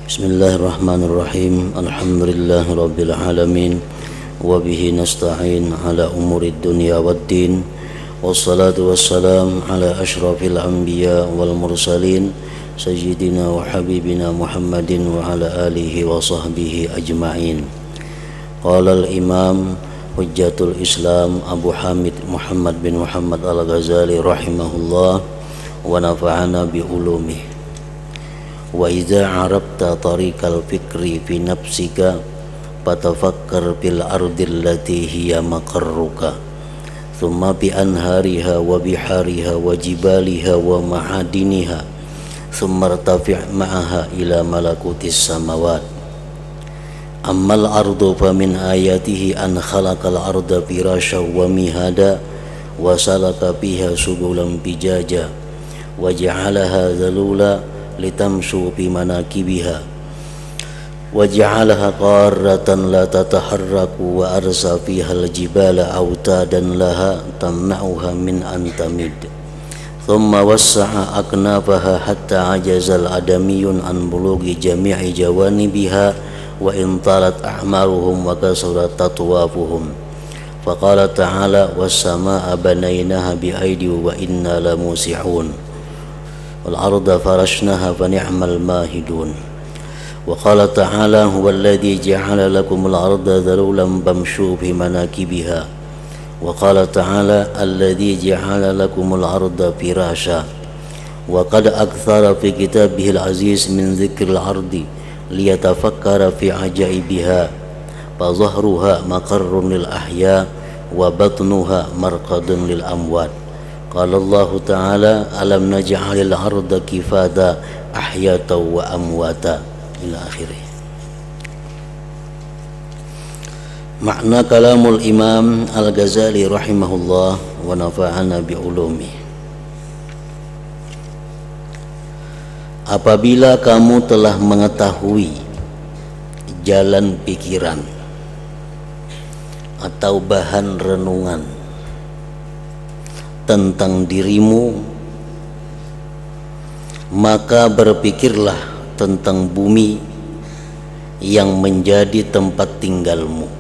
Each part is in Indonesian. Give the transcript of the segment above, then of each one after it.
Bismillahirrahmanirrahim. Alhamdulillahirabbil alamin wa bihi nasta'in ala umurid dunya waddin. Wassalatu wassalam ala asyrafil anbiya wal mursalin sayyidina wa habibina Muhammadin wa ala alihi wa sahbihi ajma'in. Qala al-imam Hujjatul Islam Abu Hamid Muhammad bin Muhammad Al-Ghazali rahimahullah wa nafa'ana bi ulumih. Wa idza arabta tariqal fikri fi nafsika fatafakkar bil ardi allati hiya maqarruka thumma bi anhariha wa bihariha wa jibaliha wa ma'adiniha thumma irtafi' ma'aha ila malakutis samawat. Ammal ardu fa min ayatihi an khalaqal arda firasya wa mihada wa salaka fiha subulan fijaja wa ja'alaha dhalula litamshu fi manakibiha wa ja'alaha qarratan la tataharraku wa arsa fiha al-jibala awtadan laha tamna'uha min an tamid thumma wassa'a aknafaha hatta ajazal adamiyun an bulughi jami'i jawanibiha wa in talat a'maruhum wa kasurat tatwafuhum. Faqala ta'ala was-samaa'a banaynaha bi'aidi wa inna lamusi'un wal arda farashnaha fa ni'mal mahidun. Wa qala ta'ala huwa alladhi ja'ala lakumul arda dhalulan famshu fi manakibiha. Wa qala ta'ala alladhi ja'ala lakumul arda firasya. Wa qad akthara fi kitabihil aziz min dhikril ardi liyatafakkara fi ajaibiha fa dhahruha maqarrun lil ahya wa batnuha marqadun lil amwat. Qala Allah Ta'ala alam naj'alil arda kifata ahyata wa amwata ila akhirih. Makna kalamul Imam Al-Ghazali rahimahullah wa nafa'ana bi ulumi. Apabila kamu telah mengetahui jalan pikiran atau bahan renungan tentang dirimu, maka berpikirlah tentang bumi yang menjadi tempat tinggalmu,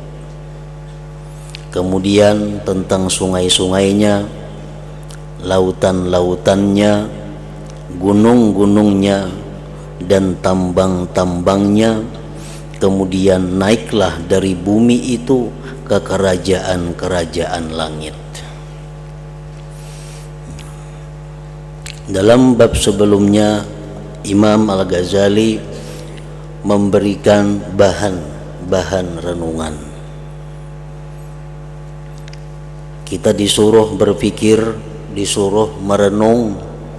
kemudian tentang sungai-sungainya, lautan-lautannya, gunung-gunungnya, dan tambang-tambangnya. Kemudian naiklah dari bumi itu ke kerajaan-kerajaan langit. Dalam bab sebelumnya Imam Al-Ghazali memberikan bahan renungan. Kita disuruh berpikir, disuruh merenung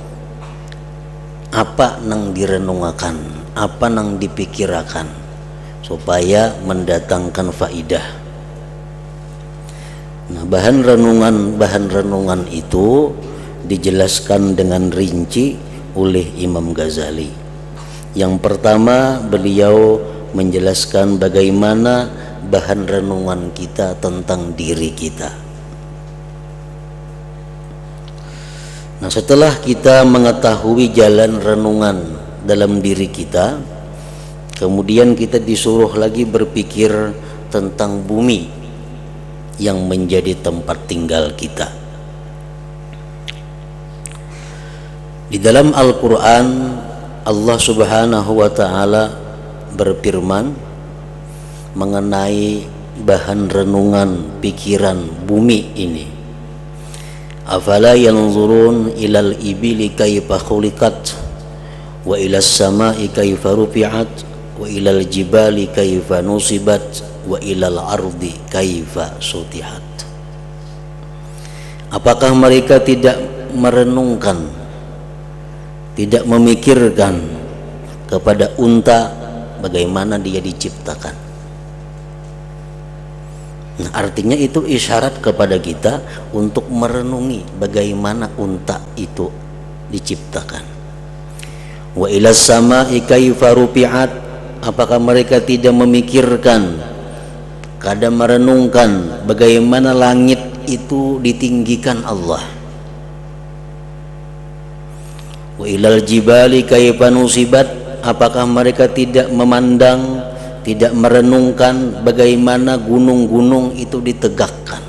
apa nang direnungakan, apa nang dipikirakan supaya mendatangkan faidah. Nah, bahan renungan itu dijelaskan dengan rinci oleh Imam Ghazali. Yang pertama, beliau menjelaskan bagaimana bahan renungan kita tentang diri kita. Nah, setelah kita mengetahui jalan renungan dalam diri kita, kemudian kita disuruh lagi berpikir tentang bumi yang menjadi tempat tinggal kita. Di dalam Al-Quran, Allah Subhanahu wa Ta'ala berfirman mengenai bahan renungan pikiran bumi ini. Afala yanzurun ilal ibili kaifa khuliqat wa ilas samai kaifa rufi'at wa ilal jibali kaifa nusibat wa ilal ardi kaifa sutihat. Apakah mereka tidak merenungkan, tidak memikirkan kepada unta bagaimana dia diciptakan? Nah, artinya itu isyarat kepada kita untuk merenungi bagaimana unta itu diciptakan. Wa ilas samai kaifa rufi'at, apakah mereka tidak memikirkan, kadang merenungkan bagaimana langit itu ditinggikan Allah. Wa ilal jibali kaifa nusibat, apakah mereka tidak memandang, tidak merenungkan bagaimana gunung-gunung itu ditegakkan?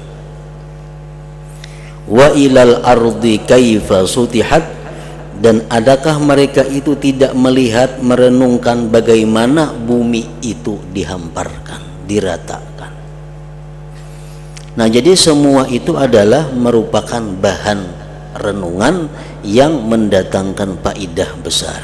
Wa ilal ardi kaifa sutihat, dan adakah mereka itu tidak melihat, merenungkan bagaimana bumi itu dihamparkan, diratakan? Nah, jadi semua itu adalah merupakan bahan renungan yang mendatangkan faedah besar.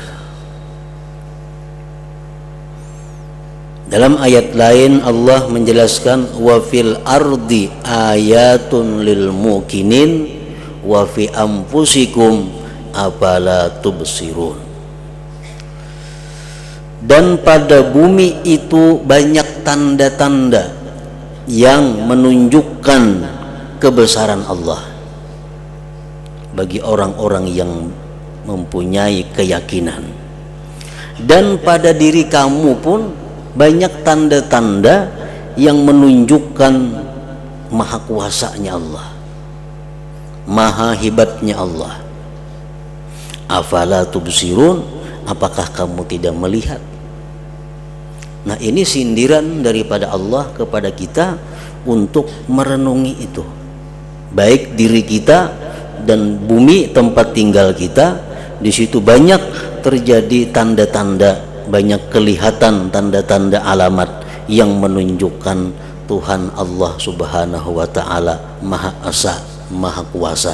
Dalam ayat lain Allah menjelaskan wa fil ardi ayatun lil mukinin wa fi anfusikum afala tubsirun. Dan pada bumi itu banyak tanda-tanda yang menunjukkan kebesaran Allah bagi orang-orang yang mempunyai keyakinan. Dan pada diri kamu pun banyak tanda-tanda yang menunjukkan maha kuasanya Allah, maha hebatnya Allah. Afala tubsirun, apakah kamu tidak melihat? Nah, ini sindiran daripada Allah kepada kita untuk merenungi itu, baik diri kita dan bumi tempat tinggal kita. Di situ banyak terjadi tanda-tanda, banyak kelihatan tanda-tanda alamat yang menunjukkan Tuhan Allah Subhanahu wa Ta'ala Maha Esa, Maha Kuasa.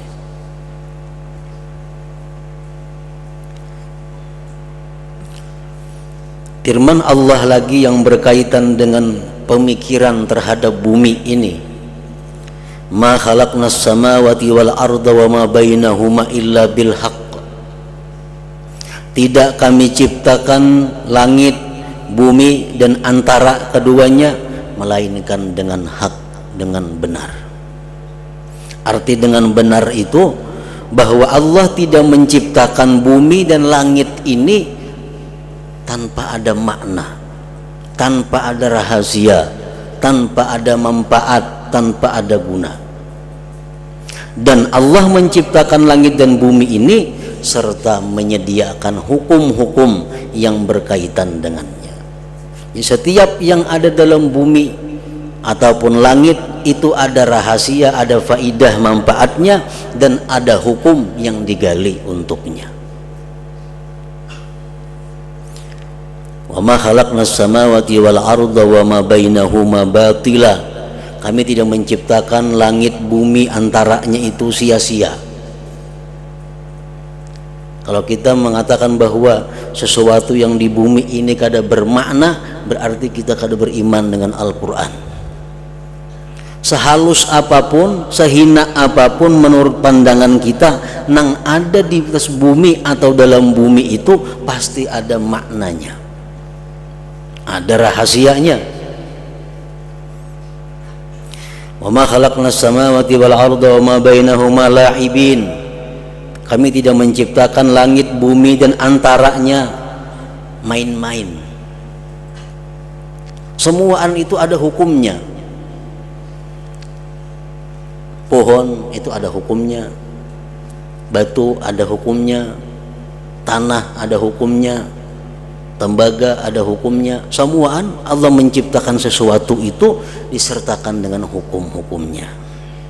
Firman Allah lagi yang berkaitan dengan pemikiran terhadap bumi ini, ma khalaqnas samawati wal arda wa ma bainahuma illa bil haqq. Tidak kami ciptakan langit, bumi dan antara keduanya melainkan dengan hak, dengan benar. Arti dengan benar itu bahwa Allah tidak menciptakan bumi dan langit ini tanpa ada makna, tanpa ada rahasia, tanpa ada manfaat, tanpa ada guna. Dan Allah menciptakan langit dan bumi ini serta menyediakan hukum-hukum yang berkaitan dengannya. Jadi setiap yang ada dalam bumi ataupun langit itu ada rahasia, ada faidah manfaatnya, dan ada hukum yang digali untuknya. Wa ma khalaqnas samawati wal arda wa ma bainahuma batila. Kami tidak menciptakan langit bumi antaranya itu sia-sia. Kalau kita mengatakan bahwa sesuatu yang di bumi ini kada bermakna, berarti kita kada beriman dengan Al-Quran. Sehalus apapun, sehina apapun menurut pandangan kita, nang ada di atas bumi atau dalam bumi itu pasti ada maknanya, ada rahasianya. Wa ma khalaqnas samawati wal arda wa ma bainahuma la'ibin. Kami tidak menciptakan langit, bumi dan antaranya main-main. Semuaan itu ada hukumnya. Pohon itu ada hukumnya, batu ada hukumnya, tanah ada hukumnya, tembaga ada hukumnya. Semuaan Allah menciptakan sesuatu itu disertakan dengan hukum-hukumnya.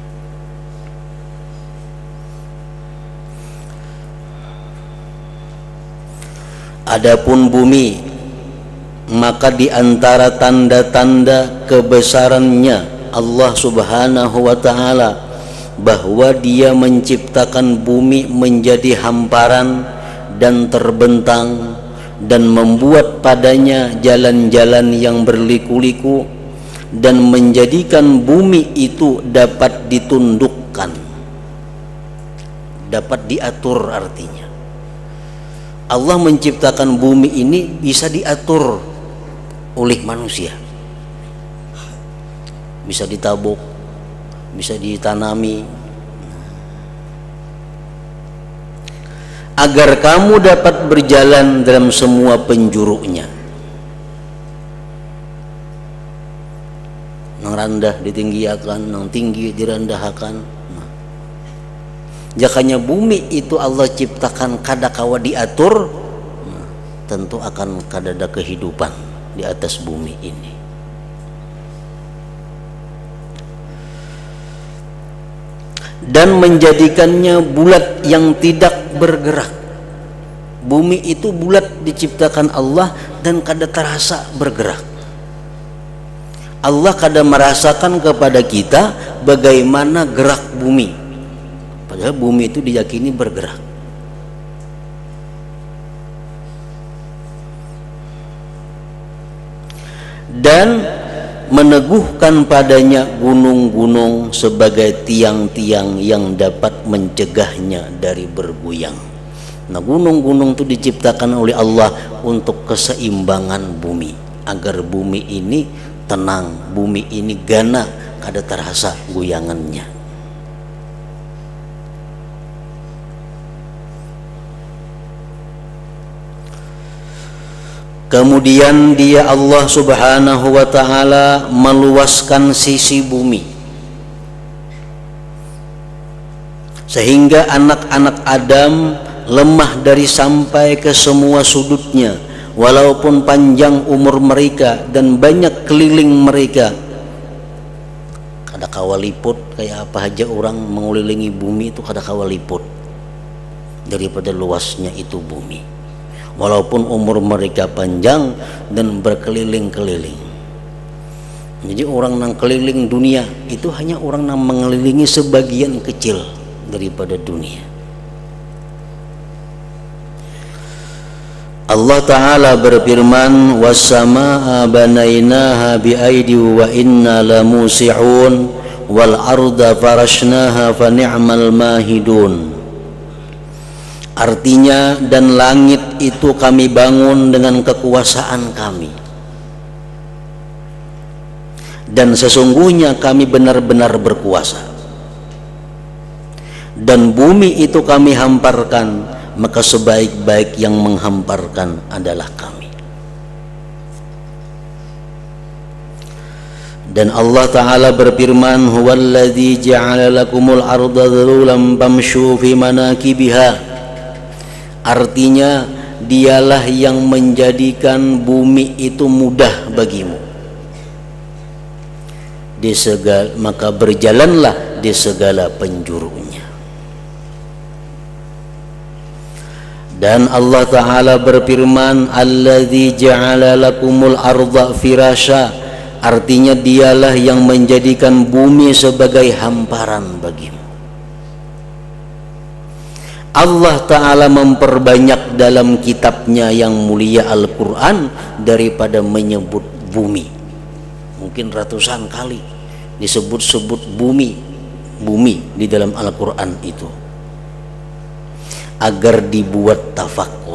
Adapun bumi, maka di antara tanda-tanda kebesarannya Allah Subhanahu wa Ta'ala bahwa Dia menciptakan bumi menjadi hamparan dan terbentang dan membuat padanya jalan-jalan yang berliku-liku dan menjadikan bumi itu dapat ditundukkan, dapat diatur. Artinya Allah menciptakan bumi ini bisa diatur oleh manusia, bisa ditabuk, bisa ditanami, agar kamu dapat berjalan dalam semua penjurunya. Nang rendah ditinggiakan, nang tinggi direndahkan. Jakanya bumi itu Allah ciptakan kadakawa diatur, tentu akan kadada kehidupan di atas bumi ini. Dan menjadikannya bulat yang tidak bergerak. Bumi itu bulat diciptakan Allah dan kada terasa bergerak. Allah kada merasakan kepada kita bagaimana gerak bumi, padahal bumi itu diyakini bergerak. Dan meneguhkan padanya gunung-gunung sebagai tiang-tiang yang dapat mencegahnya dari bergoyang. Nah, gunung-gunung itu diciptakan oleh Allah untuk keseimbangan bumi, agar bumi ini tenang, bumi ini gana, kada terasa goyangannya. Kemudian dia Allah subhanahu wa ta'ala meluaskan sisi bumi sehingga anak-anak Adam lemah dari sampai ke semua sudutnya, walaupun panjang umur mereka dan banyak keliling mereka. Kada kawaliput kayak apa aja orang mengelilingi bumi itu kada kawaliput daripada luasnya itu bumi. Walaupun umur mereka panjang dan berkeliling-keliling. Jadi orang yang keliling dunia itu hanya orang yang mengelilingi sebagian kecil daripada dunia. Allah Ta'ala berfirman, was-samaa'a banainaha bi'aidi wa inna lamusi'un wal arda farashnaha fa ni'mal mahidun. Artinya, dan langit itu kami bangun dengan kekuasaan kami, dan sesungguhnya kami benar-benar berkuasa. Dan bumi itu kami hamparkan, maka sebaik-baik yang menghamparkan adalah kami. Dan Allah Ta'ala berfirman, huwallazi ja'ala lakumul arda dhalulan famshu fi manakibiha. Artinya, dialah yang menjadikan bumi itu mudah bagimu. Maka berjalanlah di segala penjurunya. Dan Allah Ta'ala berfirman, alladzi ja'ala lakumul arda firasha. Artinya dialah yang menjadikan bumi sebagai hamparan bagimu. Allah Ta'ala memperbanyak dalam kitabnya yang mulia Al-Quran daripada menyebut bumi. Mungkin ratusan kali disebut-sebut bumi di dalam Al-Quran itu, agar dibuat tafakkur,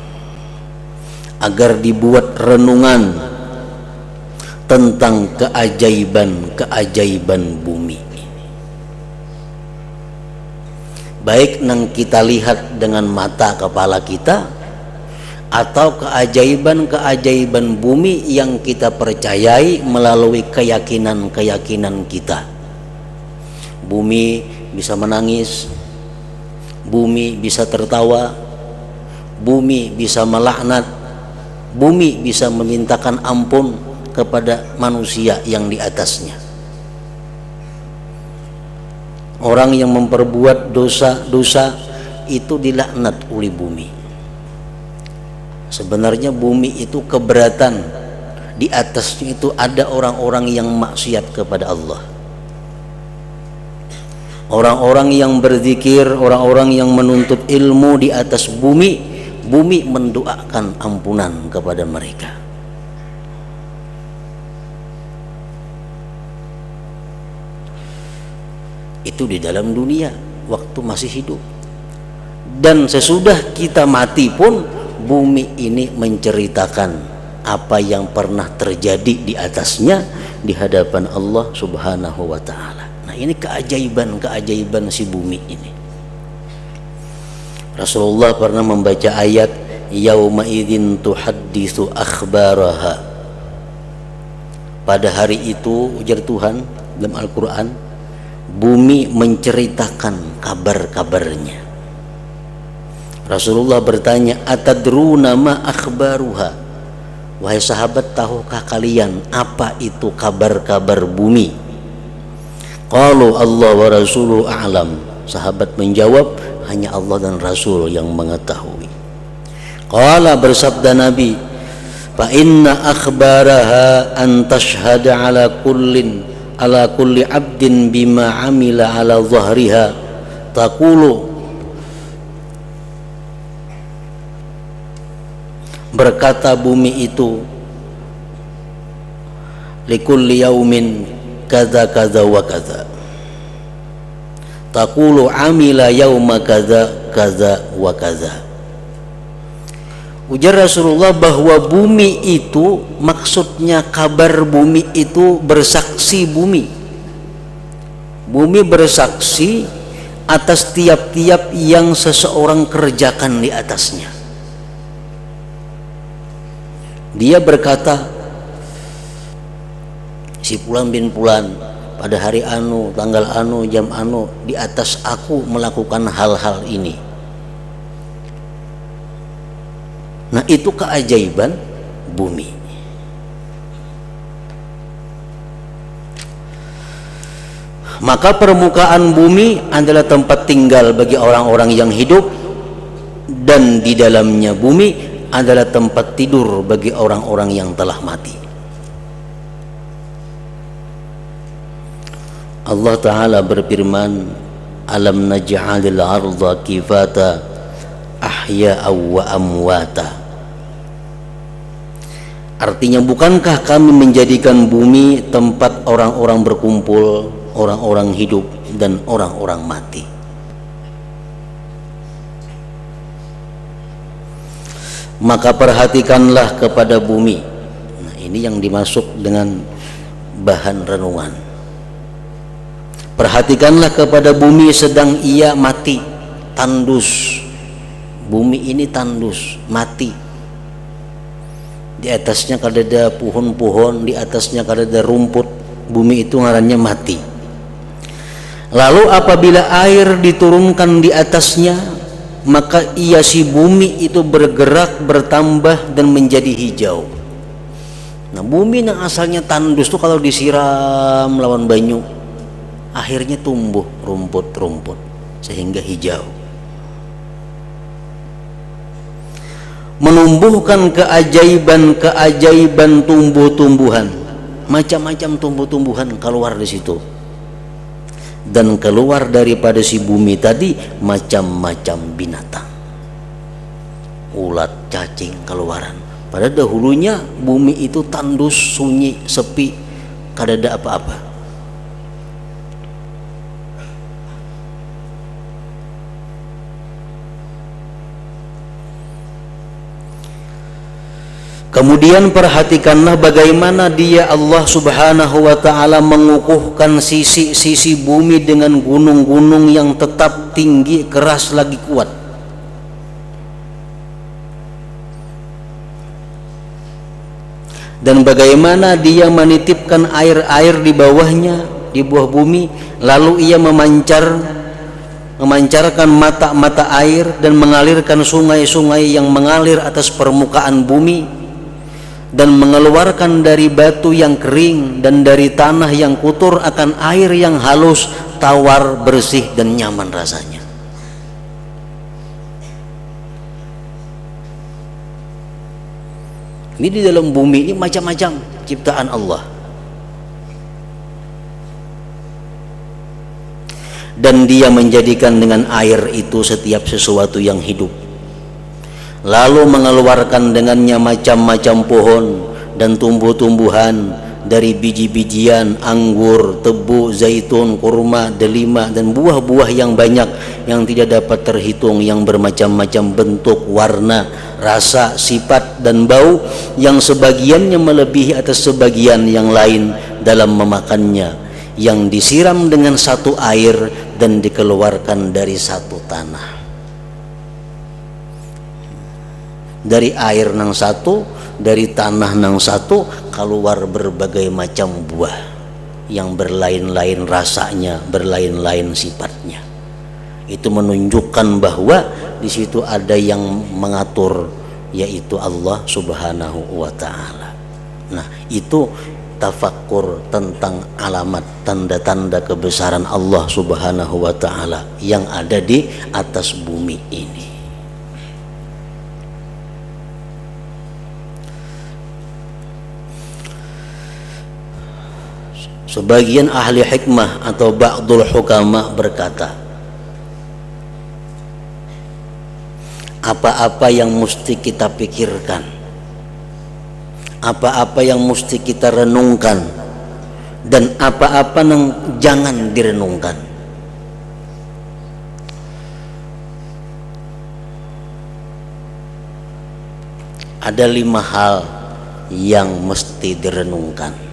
agar dibuat renungan tentang keajaiban bumi. Baik nang kita lihat dengan mata kepala kita, atau keajaiban bumi yang kita percayai melalui keyakinan kita. Bumi bisa menangis, bumi bisa tertawa, bumi bisa melaknat, bumi bisa memintakan ampun kepada manusia yang di atasnya. Orang yang memperbuat dosa itu dilaknat oleh bumi. Sebenarnya bumi itu keberatan, di atasnya itu ada orang-orang yang maksiat kepada Allah. Orang-orang yang berzikir, orang-orang yang menuntut ilmu di atas bumi, bumi mendoakan ampunan kepada mereka. Itu di dalam dunia waktu masih hidup. Dan sesudah kita mati pun bumi ini menceritakan apa yang pernah terjadi di atasnya di hadapan Allah Subhanahu wa Ta'ala. Nah, ini keajaiban si bumi ini. Rasulullah pernah membaca ayat yauma idzin tuhadditsu akhbaraha. Pada hari itu, ujar Tuhan dalam Al-Quran, bumi menceritakan kabar-kabarnya. Rasulullah bertanya, atadruna ma akhbaruha, wahai sahabat, tahukah kalian apa itu kabar-kabar bumi? Qalu Allah wa rasuluhu a'lam. Sahabat menjawab, hanya Allah dan Rasul yang mengetahui. Qala, bersabda Nabi, fa inna akhbaraha an tashhada ala kulli abdin bima amila ala dhahriha taqulu. Berkata bumi itu, likulli yaumin kadza kadza wa kadza, taqulu amila yauma kadza kadza wa kadza. Ujar Rasulullah bahwa bumi itu, maksudnya kabar bumi itu bersaksi bumi. Bumi bersaksi atas tiap-tiap yang seseorang kerjakan di atasnya. Dia berkata, si Fulan bin Fulan pada hari anu, tanggal anu, jam anu, di atas aku melakukan hal-hal ini. Nah, itu keajaiban bumi. Maka permukaan bumi adalah tempat tinggal bagi orang-orang yang hidup, dan di dalamnya bumi adalah tempat tidur bagi orang-orang yang telah mati. Allah Ta'ala berfirman, alam naj'alil arda kifata ahya'a wa amwata. Artinya, bukankah kami menjadikan bumi tempat orang-orang berkumpul, orang-orang hidup dan orang-orang mati? Maka perhatikanlah kepada bumi. Nah, ini yang dimasuk dengan bahan renungan. Perhatikanlah kepada bumi sedang ia mati, tandus. Bumi ini tandus, mati. Di atasnya kadada pohon-pohon, di atasnya kadada rumput. Bumi itu ngarannya mati. Lalu apabila air diturunkan di atasnya, maka ia si bumi itu bergerak, bertambah dan menjadi hijau. Nah, bumi yang asalnya tandus tuh kalau disiram lawan banyu, akhirnya tumbuh rumput-rumput sehingga hijau. Menumbuhkan keajaiban-keajaiban tumbuh-tumbuhan, macam-macam tumbuh-tumbuhan keluar di situ. Dan keluar daripada si bumi tadi macam-macam binatang, ulat, cacing keluaran. Pada dahulunya bumi itu tandus, sunyi, sepi, kadada apa-apa. Kemudian perhatikanlah bagaimana dia Allah Subhanahu wa ta'ala mengukuhkan sisi-sisi bumi dengan gunung-gunung yang tetap tinggi, keras lagi kuat. Dan bagaimana dia menitipkan air-air di bawahnya, di bawah bumi, lalu ia memancarkan mata-mata air dan mengalirkan sungai-sungai yang mengalir atas permukaan bumi, dan mengeluarkan dari batu yang kering dan dari tanah yang kotor akan air yang halus, tawar, bersih dan nyaman rasanya. Ini di dalam bumi ini macam-macam ciptaan Allah. Dan dia menjadikan dengan air itu setiap sesuatu yang hidup, lalu mengeluarkan dengannya macam-macam pohon dan tumbuh-tumbuhan, dari biji-bijian, anggur, tebu, zaitun, kurma, delima, dan buah-buah yang banyak yang tidak dapat terhitung, yang bermacam-macam bentuk, warna, rasa, sifat, dan bau, yang sebagiannya melebihi atas sebagian yang lain dalam memakannya, yang disiram dengan satu air dan dikeluarkan dari satu tanah. Dari air nang satu, dari tanah nang satu, keluar berbagai macam buah yang berlain-lain rasanya, berlain-lain sifatnya. Itu menunjukkan bahwa di situ ada yang mengatur, yaitu Allah Subhanahu wa taala. Nah, itu tafakkur tentang alamat tanda-tanda kebesaran Allah Subhanahu wa taala yang ada di atas bumi ini. Sebagian ahli hikmah atau ba'dul hukama berkata, apa-apa yang mesti kita pikirkan, apa-apa yang mesti kita renungkan, dan apa-apa yang jangan direnungkan. Ada 5 hal yang mesti direnungkan.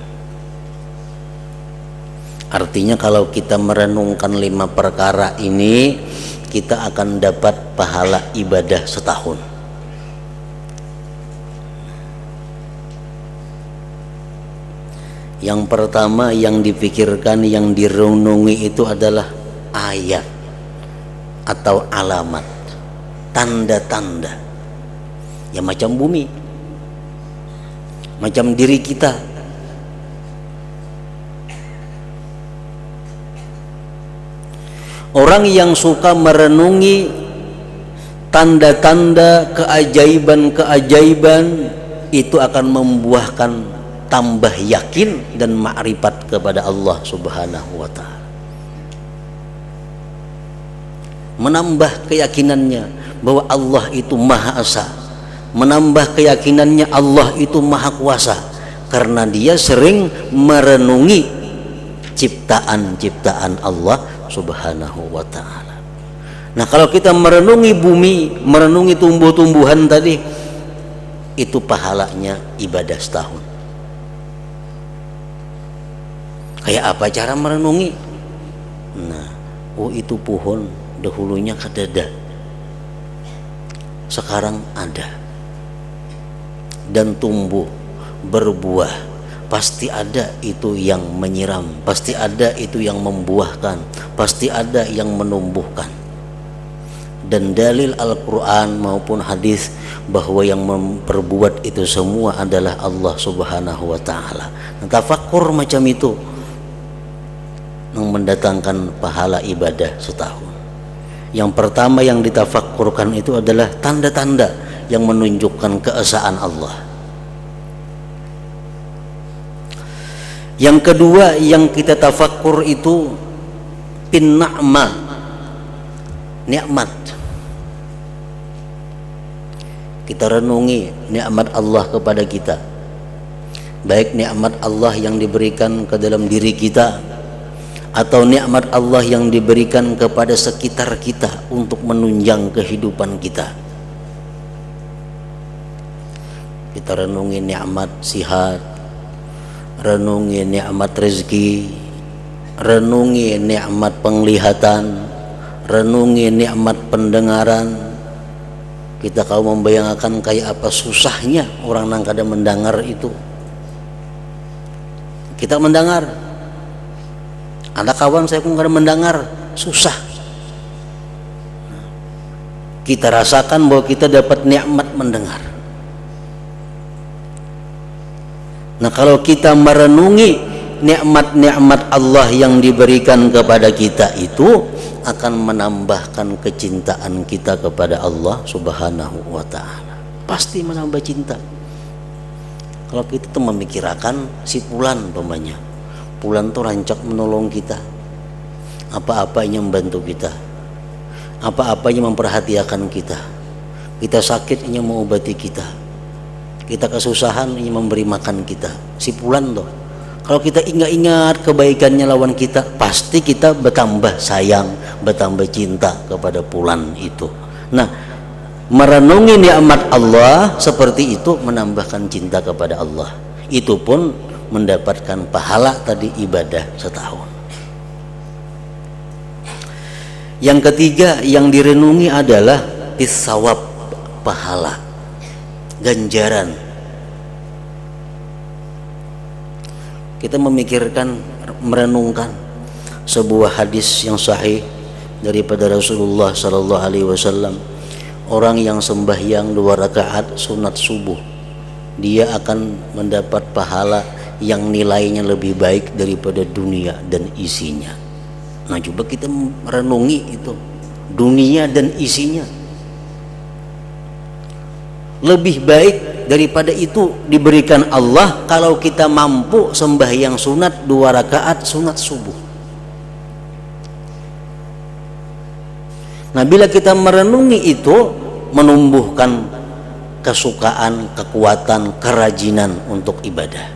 Artinya kalau kita merenungkan 5 perkara ini, kita akan dapat pahala ibadah setahun. Yang pertama yang dipikirkan, yang direnungi itu adalah ayat atau alamat, tanda-tanda. Ya macam bumi, macam diri kita. Orang yang suka merenungi tanda-tanda, keajaiban-keajaiban, itu akan membuahkan tambah yakin dan ma'rifat kepada Allah Subhanahu wa ta'ala. Menambah keyakinannya bahwa Allah itu Maha Esa, menambah keyakinannya Allah itu Maha Kuasa, karena dia sering merenungi ciptaan-ciptaan Allah Subhanahu wa ta'ala. Nah, kalau kita merenungi bumi, merenungi tumbuh-tumbuhan tadi, itu pahalanya ibadah setahun. Kayak apa cara merenungi? Nah, oh itu pohon dahulunya kadada, sekarang ada dan tumbuh berbuah. Pasti ada itu yang menyiram, pasti ada itu yang membuahkan, pasti ada yang menumbuhkan. Dan dalil Al-Quran maupun hadis bahwa yang memperbuat itu semua adalah Allah Subhanahu wa ta'ala. Nah, tafakkur macam itu yang mendatangkan pahala ibadah setahun. Yang pertama yang ditafakkurkan itu adalah tanda-tanda yang menunjukkan keesaan Allah. Yang kedua yang kita tafakkur itu bin na'mah, nikmat. Kita renungi nikmat Allah kepada kita, baik nikmat Allah yang diberikan ke dalam diri kita atau nikmat Allah yang diberikan kepada sekitar kita untuk menunjang kehidupan kita. Kita renungi nikmat sihat, renungi nikmat rezeki, renungi nikmat penglihatan, renungi nikmat pendengaran. Kita kalau membayangkan kayak apa susahnya orang nang kada mendengar itu. Kita mendengar, ada kawan saya pun kada mendengar, susah. Kita rasakan bahwa kita dapat nikmat mendengar. Nah, kalau kita merenungi nikmat-nikmat Allah yang diberikan kepada kita, itu akan menambahkan kecintaan kita kepada Allah Subhanahu wa ta'ala. Pasti menambah cinta. Kalau kita tuh memikirkan si Fulan umpamanya, Fulan tuh rancak menolong kita, apa-apanya membantu kita, apa-apanya memperhatikan kita. Kita sakit ingin mengobati kita, kita kesusahan ingin memberi makan kita. Si Fulan tuh, kalau kita ingat-ingat kebaikannya lawan kita, pasti kita bertambah sayang, bertambah cinta kepada Fulan itu. Nah, merenungi nikmat Allah seperti itu menambahkan cinta kepada Allah. Itu pun mendapatkan pahala tadi ibadah setahun. Yang ketiga yang direnungi adalah tisawab, pahala, ganjaran. Kita memikirkan, merenungkan sebuah hadis yang sahih daripada Rasulullah sallallahu alaihi wasallam orang yang sembahyang 2 rakaat sunat subuh, dia akan mendapat pahala yang nilainya lebih baik daripada dunia dan isinya. Nah, coba kita merenungi itu, dunia dan isinya lebih baik daripada itu diberikan Allah kalau kita mampu sembahyang sunat 2 rakaat sunat subuh. Nah, bila kita merenungi itu, menumbuhkan kesukaan, kekuatan, kerajinan untuk ibadah.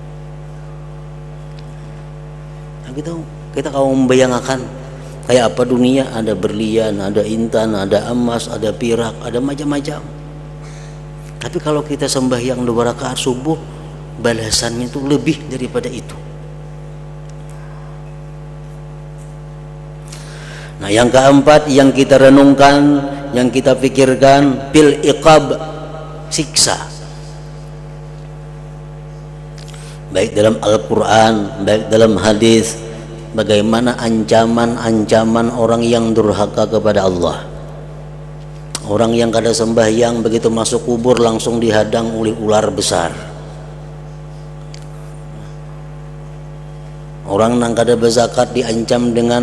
Nah, kita kalau membayangkan kayak apa dunia, ada berlian, ada intan, ada emas, ada perak, ada macam-macam. Tapi kalau kita sembahyang 2 rakaat subuh, balasannya itu lebih daripada itu. Nah, yang keempat yang kita renungkan, yang kita pikirkan, bil iqab, siksa. Baik dalam Al-Quran, baik dalam hadis, bagaimana ancaman-ancaman orang yang durhaka kepada Allah. Orang yang kada sembahyang begitu masuk kubur langsung dihadang oleh ular besar. Orang yang kada berzakat diancam dengan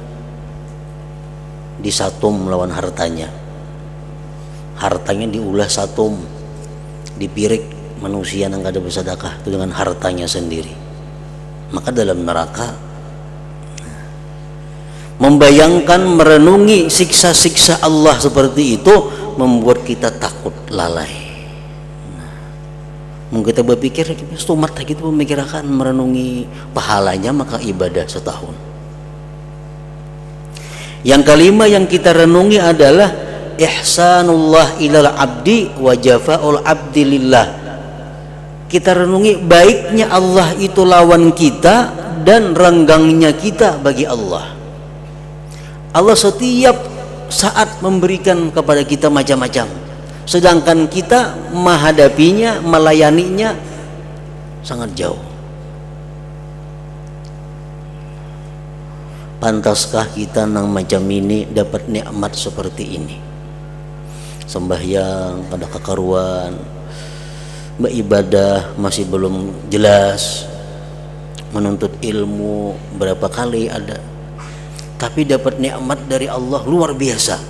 disatum melawan hartanya, hartanya diulah satum, dipirik manusia yang kada bersedekah itu dengan hartanya sendiri, maka dalam neraka. Membayangkan, merenungi siksa-siksa Allah seperti itu membuat kita takut lalai. Mungkin kita berpikir stumat gitu, memikirkan merenungi pahalanya, maka ibadah setahun. Yang kelima yang kita renungi adalah ihsanullah ilal abdi wa jafa'ul abdi lillah. Kita renungi baiknya Allah itu lawan kita dan renggangnya kita bagi Allah. Allah setiap saat memberikan kepada kita macam-macam, sedangkan kita menghadapinya, melayaninya sangat jauh. Pantaskah kita nang macam ini dapat nikmat seperti ini? Sembahyang pada kekaruan, beribadah masih belum jelas, menuntut ilmu berapa kali ada, tapi dapat nikmat dari Allah luar biasa.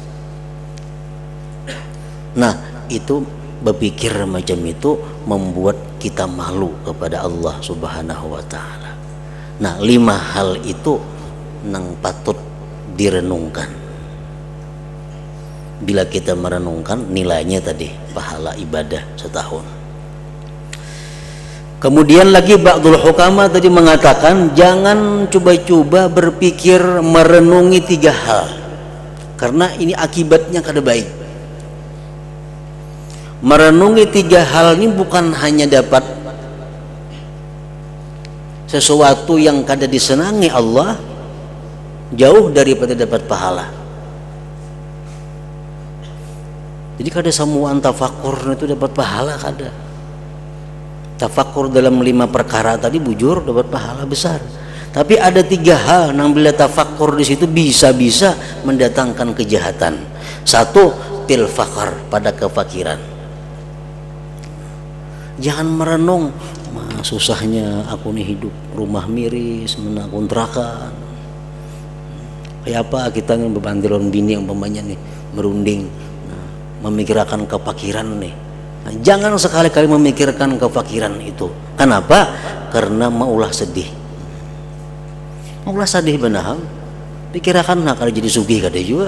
Nah, itu berpikir macam itu membuat kita malu kepada Allah Subhanahu wa ta'ala. Nah, 5 hal itu nang patut direnungkan. Bila kita merenungkan, nilainya tadi pahala ibadah setahun. Kemudian lagi ba'dul hukama tadi mengatakan jangan coba-coba berpikir merenungi 3 hal, karena ini akibatnya kada baik. Merenungi 3 hal ini bukan hanya dapat sesuatu yang kada disenangi Allah, jauh daripada dapat pahala. Jadi kada semua tafakur itu dapat pahala, kada. Tafakur dalam 5 perkara tadi bujur dapat pahala besar. Tapi ada 3 hal yang bila tafakur di situ bisa-bisa mendatangkan kejahatan. 1, fil fakar, pada kefakiran. Jangan merenung, susahnya aku nih hidup, rumah miris, menakontrakan. Kayak apa kita ngebandelon bini yang umpamanya nih merunding, memikirkan kefakiran nih. Nah, jangan sekali-kali memikirkan kefakiran itu. Kenapa? Karena maulah sedih. Maulah sedih benar. Pikirkan nak kalau jadi sugih kada juga.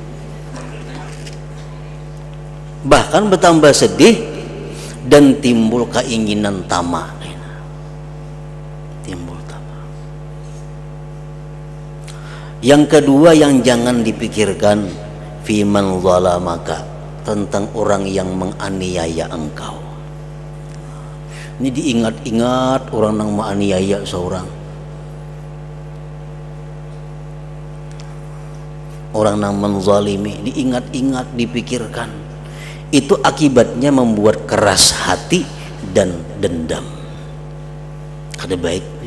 Bahkan bertambah sedih dan timbul keinginan tamak. Yang kedua yang jangan dipikirkan, fiman zalamaka, tentang orang yang menganiaya engkau. Ini diingat-ingat orang yang menganiaya seorang, orang yang menzalimi, diingat-ingat, dipikirkan. Itu akibatnya membuat keras hati dan dendam. Kada baik.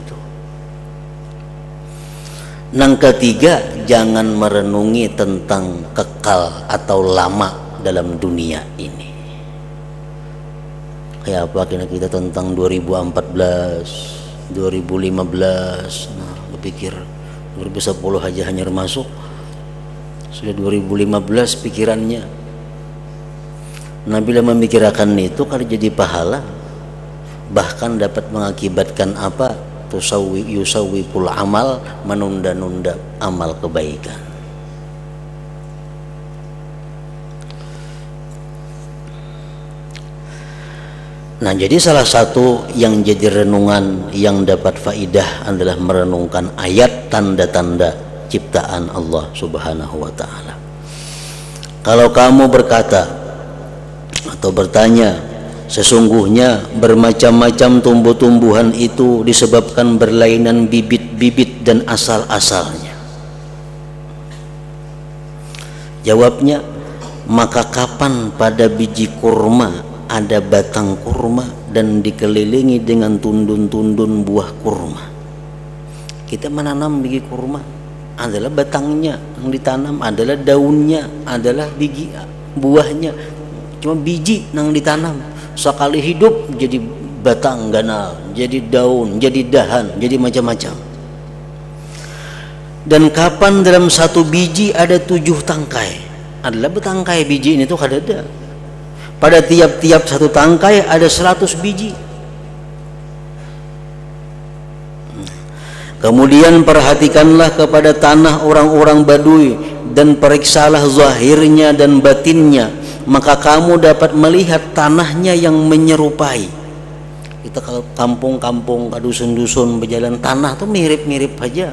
Yang ketiga, jangan merenungi tentang kekal atau lama dalam dunia ini. Kayak apa kira kita tentang 2014, 2015, nah berpikir 2010 aja hanya masuk, sudah 2015 pikirannya. Nah bila memikirkan itu kalau jadi pahala, bahkan dapat mengakibatkan apa? Yusawwikul amal, menunda-nunda amal kebaikan. Nah jadi salah satu yang jadi renungan yang dapat faidah adalah merenungkan ayat tanda-tanda ciptaan Allah subhanahu wa ta'ala. Kalau kamu berkata atau bertanya, sesungguhnya bermacam-macam tumbuh-tumbuhan itu disebabkan berlainan bibit-bibit dan asal-asalnya. Jawabnya, maka kapan pada biji kurma ada batang kurma dan dikelilingi dengan tundun-tundun buah kurma. Kita menanam biji kurma, adalah batangnya yang ditanam, adalah daunnya, adalah biji buahnya. Cuma biji yang ditanam, sekali hidup jadi batang ganal, jadi daun, jadi dahan, jadi macam-macam. Dan kapan dalam satu biji ada 7 tangkai, adalah betangkai biji ini tuh ada. Pada tiap-tiap satu tangkai ada 100 biji. Kemudian perhatikanlah kepada tanah orang-orang Badui dan periksalah zahirnya dan batinnya, maka kamu dapat melihat tanahnya yang menyerupai. Kita ke kampung-kampung, ke dusun-dusun berjalan, tanah tuh mirip-mirip aja.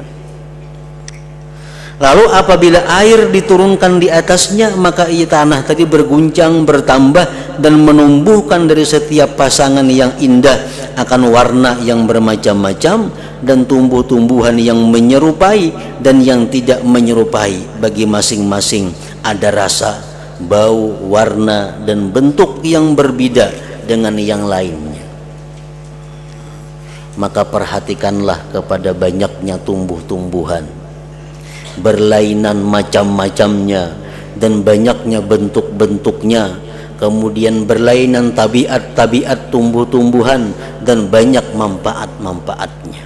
Lalu apabila air diturunkan di atasnya, maka ia tanah tadi berguncang, bertambah dan menumbuhkan dari setiap pasangan yang indah akan warna yang bermacam-macam dan tumbuh-tumbuhan yang menyerupai dan yang tidak menyerupai. Bagi masing-masing ada rasa, bau, warna dan bentuk yang berbeda dengan yang lainnya. Maka perhatikanlah kepada banyaknya tumbuh-tumbuhan, berlainan macam-macamnya dan banyaknya bentuk-bentuknya, kemudian berlainan tabiat-tabiat tumbuh-tumbuhan dan banyak manfaat-manfaatnya.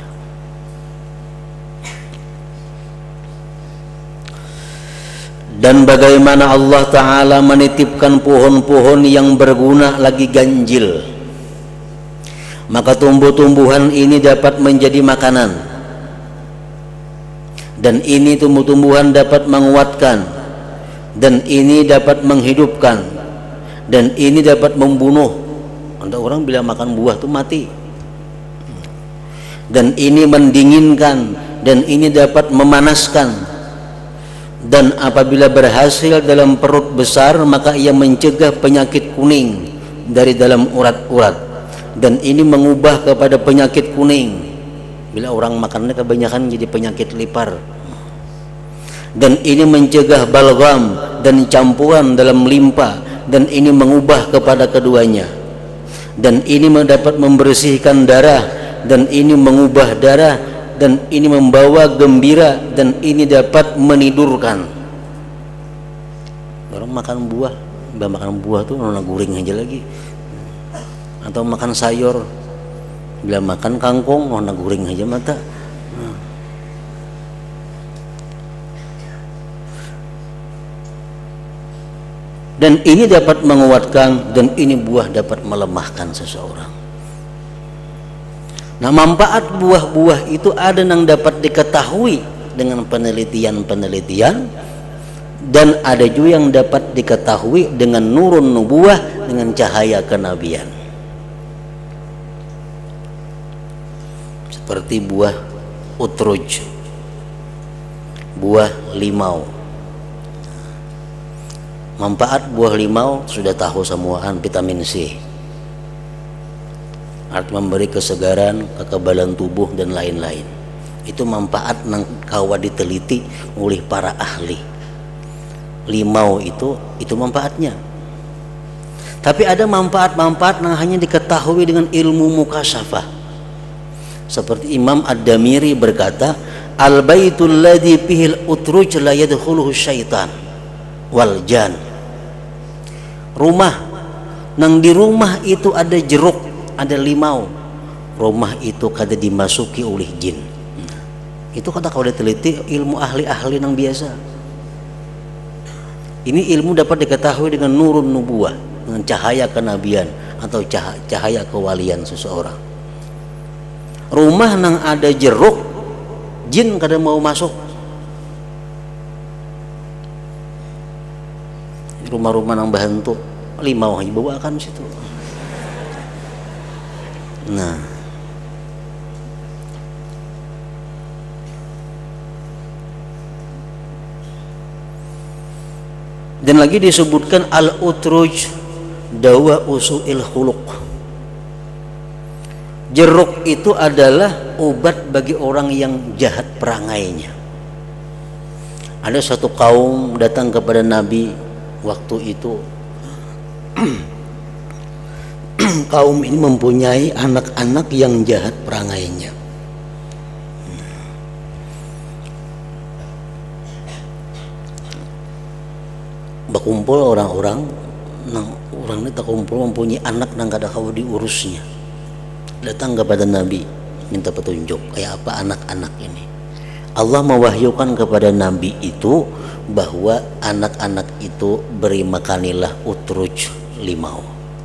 Dan bagaimana Allah Ta'ala menitipkan pohon-pohon yang berguna lagi ganjil, maka tumbuh-tumbuhan ini dapat menjadi makanan, dan ini tumbuh-tumbuhan dapat menguatkan, dan ini dapat menghidupkan, dan ini dapat membunuh. Ada orang bilang makan buah itu mati. Dan ini mendinginkan, dan ini dapat memanaskan. Dan apabila berhasil dalam perut besar, maka ia mencegah penyakit kuning dari dalam urat-urat, dan ini mengubah kepada penyakit kuning. Bila orang makannya kebanyakan jadi penyakit lipar. Dan ini mencegah balgam dan campuran dalam limpa, dan ini mengubah kepada keduanya. Dan ini dapat membersihkan darah, dan ini mengubah darah, dan ini membawa gembira, dan ini dapat menidurkan. Orang makan buah tuh nona guring aja lagi, atau makan sayur, bila makan kangkung nona guring aja mata. Dan ini dapat menguatkan, dan ini buah dapat melemahkan seseorang. Nah, manfaat buah-buah itu ada yang dapat diketahui dengan penelitian-penelitian, dan ada juga yang dapat diketahui dengan nurun nubuah, dengan cahaya kenabian. Seperti buah utruj, buah limau. Manfaat buah limau sudah tahu semuaan, vitamin C, arti memberi kesegaran, kekebalan tubuh dan lain-lain. Itu manfaat yang kawa diteliti oleh para ahli. Limau itu manfaatnya. Tapi ada manfaat-manfaat yang hanya diketahui dengan ilmu mukasyafah. Seperti Imam Ad-Damiri berkata, al-baitul ladzi fihil utruj la yadkhuluhu syaitan wal jan. rumah nang di rumah itu ada jeruk, ada limau, rumah itu kada dimasuki oleh jin. Itu kata kalau diteliti ilmu ahli-ahli nang biasa. Ini ilmu dapat diketahui dengan nurun nubuah, dengan cahaya kenabian atau cahaya kewalian seseorang. Rumah nang ada jeruk, jin kada mau masuk. Rumah-rumah nang bahantu limau aja bawakan situ. Nah, dan lagi disebutkan al-utruj dawa usu'il khuluq. Jeruk itu adalah obat bagi orang yang jahat perangainya. Ada satu kaum datang kepada Nabi waktu itu. Kaum ini mempunyai anak-anak yang jahat perangainya. Berkumpul orang-orang, orang ini tak kumpul mempunyai anak nang kada kau diurusnya. Datang kepada Nabi minta petunjuk kayak apa anak-anak ini. Allah mewahyukan kepada Nabi itu bahwa anak-anak itu beri makanilah utruj limau.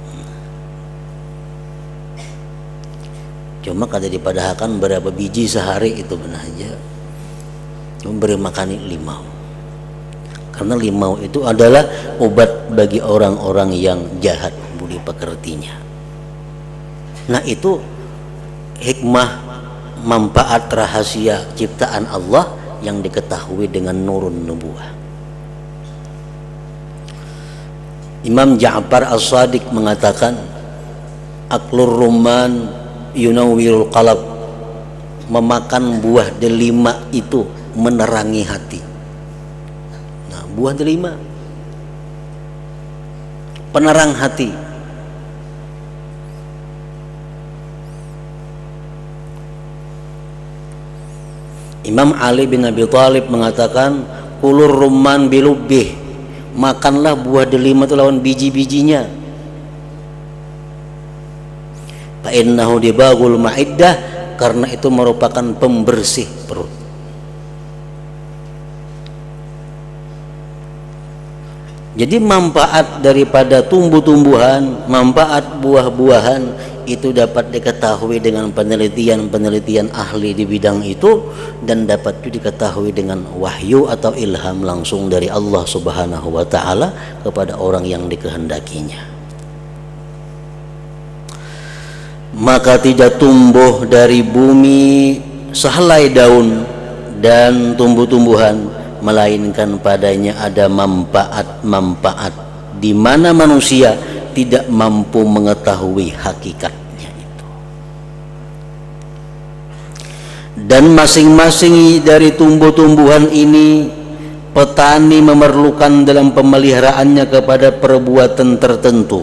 Cuma kada dipadahkan berapa biji sehari itu benar aja. Cuma beri makani limau. Karena limau itu adalah obat bagi orang-orang yang jahat budi pekertinya. Nah, itu hikmah manfaat rahasia ciptaan Allah yang diketahui dengan nurun nubuah. Imam Ja'far As-Shadiq mengatakan aklur rumman yunawwirul qalb, memakan buah delima itu menerangi hati. Buah delima penerang hati. Imam Ali bin Abi Thalib mengatakan kulur rumman bilubbih, makanlah buah delima itu lawan biji-bijinya. Fa innahu dibagul ma'iddah, karena itu merupakan pembersih perut. Jadi manfaat daripada tumbuh-tumbuhan, manfaat buah-buahan itu dapat diketahui dengan penelitian-penelitian ahli di bidang itu, dan dapat juga diketahui dengan wahyu atau ilham langsung dari Allah Subhanahu wa taala kepada orang yang dikehendakinya. Maka tidak tumbuh dari bumi sehelai daun dan tumbuh-tumbuhan, melainkan padanya ada manfaat-manfaat di mana manusia tidak mampu mengetahui hakikatnya itu. Dan masing-masing dari tumbuh-tumbuhan ini petani memerlukan dalam pemeliharaannya kepada perbuatan tertentu.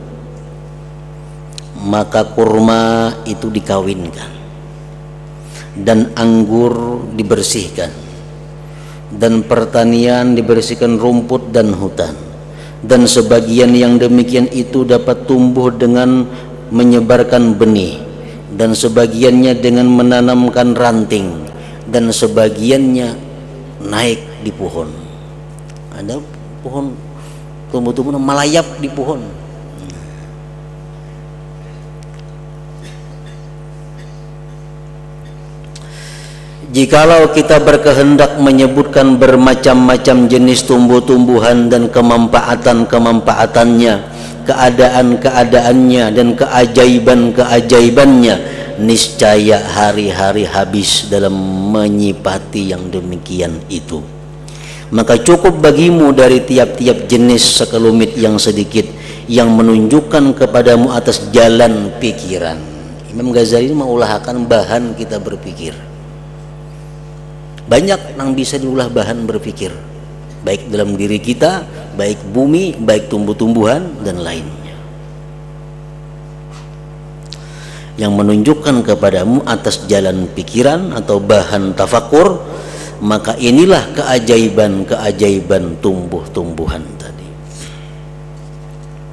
Maka kurma itu dikawinkan dan anggur dibersihkan, dan pertanian dibersihkan rumput dan hutan, dan sebagian yang demikian itu dapat tumbuh dengan menyebarkan benih, dan sebagiannya dengan menanamkan ranting, dan sebagiannya naik di pohon. Ada pohon tumbuh-tumbuh melayap di pohon. Jikalau kita berkehendak menyebutkan bermacam-macam jenis tumbuh-tumbuhan dan kemanfaatan-kemanfaatannya, keadaan-keadaannya dan keajaiban-keajaibannya, niscaya hari-hari habis dalam menyipati yang demikian itu. Maka cukup bagimu dari tiap-tiap jenis sekelumit yang sedikit yang menunjukkan kepadamu atas jalan pikiran. Imam Ghazali mengulahkan bahan kita berpikir. Banyak yang bisa diulah bahan berpikir, baik dalam diri kita, baik bumi, baik tumbuh-tumbuhan dan lainnya, yang menunjukkan kepadamu atas jalan pikiran atau bahan tafakur. Maka inilah keajaiban-keajaiban tumbuh-tumbuhan tadi.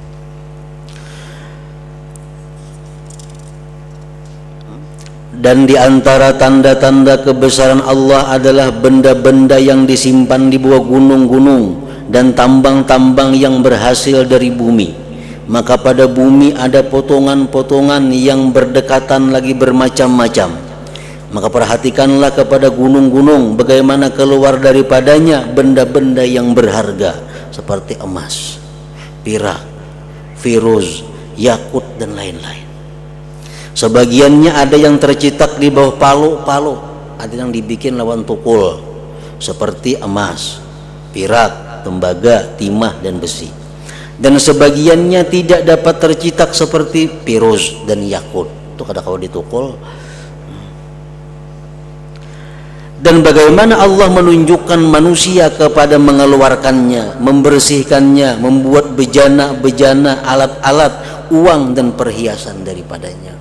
Dan di antara tanda-tanda kebesaran Allah adalah benda-benda yang disimpan di bawah gunung-gunung dan tambang-tambang yang berhasil dari bumi. Maka pada bumi ada potongan-potongan yang berdekatan lagi bermacam-macam. Maka perhatikanlah kepada gunung-gunung, bagaimana keluar daripadanya benda-benda yang berharga seperti emas, perak, firuz, yakut dan lain-lain. Sebagiannya ada yang tercetak di bawah palu-palu, ada yang dibikin lawan tukul seperti emas, perak, tembaga, timah dan besi. Dan sebagiannya tidak dapat tercetak seperti firuz dan yakut. Itu kalau ditukul. Dan bagaimana Allah menunjukkan manusia kepada mengeluarkannya, membersihkannya, membuat bejana-bejana, alat-alat, uang dan perhiasan daripadanya.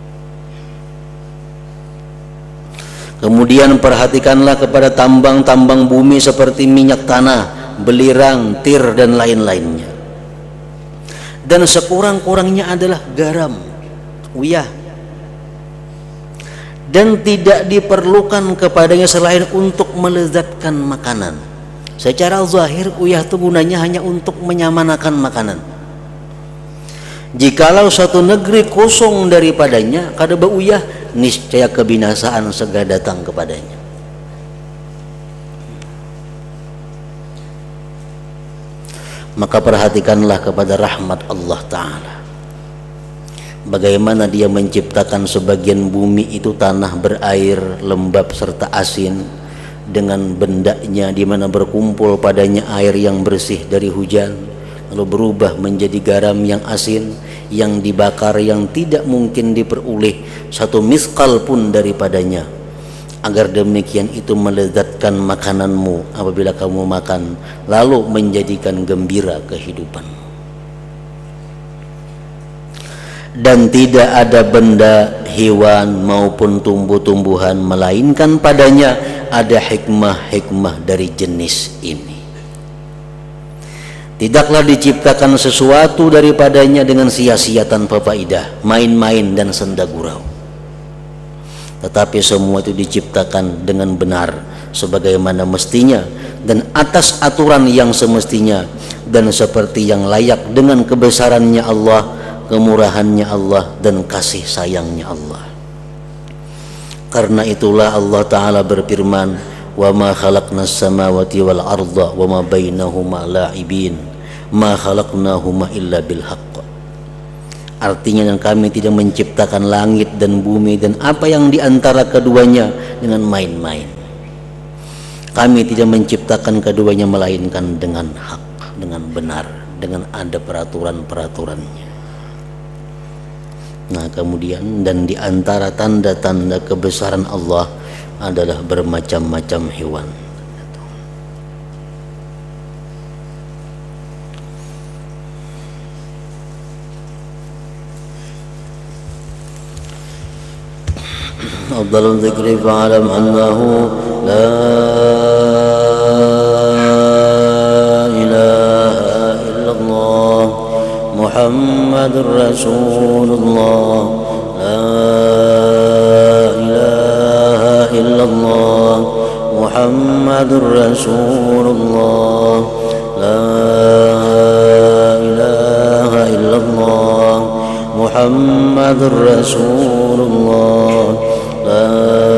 Kemudian perhatikanlah kepada tambang-tambang bumi seperti minyak tanah, belirang, tir dan lain-lainnya. Dan sekurang-kurangnya adalah garam, uyah. Dan tidak diperlukan kepadanya selain untuk melezatkan makanan. Secara zahir uyah itu gunanya hanya untuk menyamanakan makanan. Jikalau satu negeri kosong daripadanya kada beuyah, niscaya kebinasaan segera datang kepadanya. Maka perhatikanlah kepada rahmat Allah Ta'ala, bagaimana Dia menciptakan sebagian bumi itu tanah berair, lembab serta asin, dengan bendanya di mana berkumpul padanya air yang bersih dari hujan, lalu berubah menjadi garam yang asin, yang dibakar, yang tidak mungkin diperoleh satu miskal pun daripadanya, agar demikian itu melezatkan makananmu apabila kamu makan, lalu menjadikan gembira kehidupan. Dan tidak ada benda, hewan maupun tumbuh-tumbuhan melainkan padanya ada hikmah-hikmah dari jenis ini. Tidaklah diciptakan sesuatu daripadanya dengan sia-sia tanpa faedah, main-main dan senda gurau. Tetapi semua itu diciptakan dengan benar sebagaimana mestinya dan atas aturan yang semestinya dan seperti yang layak dengan kebesarannya Allah, kemurahannya Allah dan kasih sayangnya Allah. Karena itulah Allah Ta'ala berfirman, wa ma khalaqnas samawati wal arda wa ma bainahuma la'ibin ma khalaqnahuma illa bil haqq. Artinya, dan kami tidak menciptakan langit dan bumi dan apa yang diantara keduanya dengan main-main. Kami tidak menciptakan keduanya melainkan dengan hak, dengan benar, dengan ada peraturan-peraturannya. Nah kemudian, dan diantara tanda-tanda kebesaran Allah adalah bermacam-macam hewan. Afdalul dzikri fa'alam annahu la ilaha illallah Muhammadur Rasulullah, la ilaha illallah Muhammadur Rasulullah, la ilaha illallah Muhammadur Rasulullah, la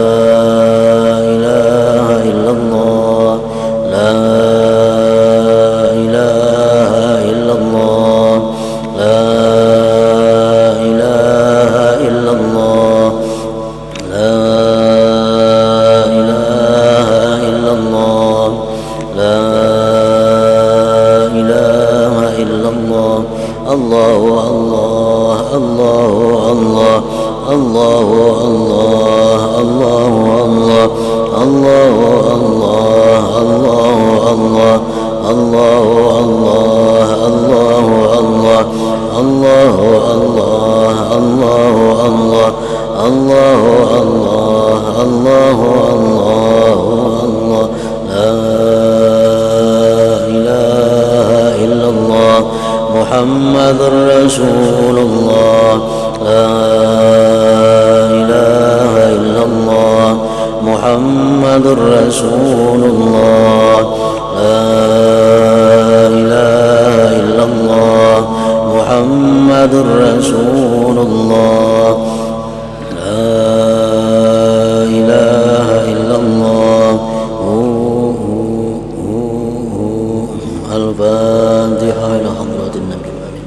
ilaha illallah, la ilaha illallah, la ilaha illallah, la ilaha illallah, la ilaha illallah. Allahu Allah, Allahu Allah, Allahu Allah, Allahu Allah, Allahu Allah, Allahu Allah, Allahu Allah, Allahu Allah, Allahu Allah, Allahu Allah, Allahu Allah, Allahu Allah, la ilaha illallah Muhammadur Rasulullah, la ilaha illallah رسول الله لا إله إلا الله محمد رسول الله لا إله إلا الله الفاتحة إلى حضرة النبي.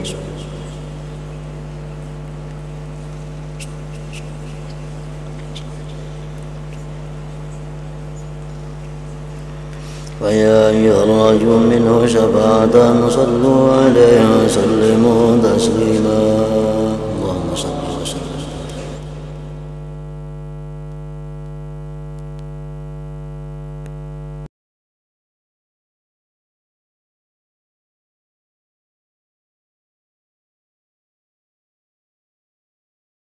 فيا أيها الرجل منه شفاعة صلوا عليه وسلموا تسليما اللهم صل